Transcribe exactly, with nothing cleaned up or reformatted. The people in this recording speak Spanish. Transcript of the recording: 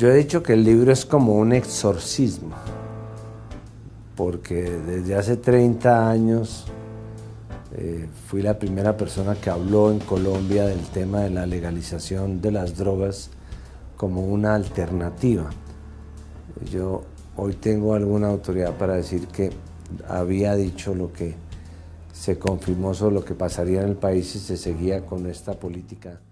Yo he dicho que el libro es como un exorcismo, porque desde hace treinta años eh, fui la primera persona que habló en Colombia del tema de la legalización de las drogas como una alternativa. Yo hoy tengo alguna autoridad para decir que había dicho lo que se confirmó sobre lo que pasaría en el país si se seguía con esta política